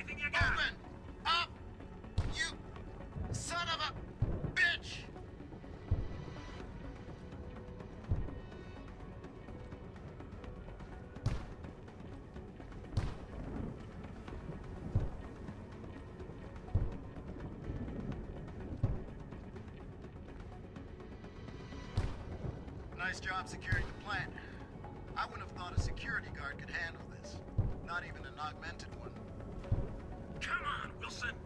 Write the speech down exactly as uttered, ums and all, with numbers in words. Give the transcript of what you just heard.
everything you got. Open! Up! You son of a bitch! Nice job securing the plant. I wouldn't have thought a security guard could handle this. Not even an augmented one. Come on, Wilson.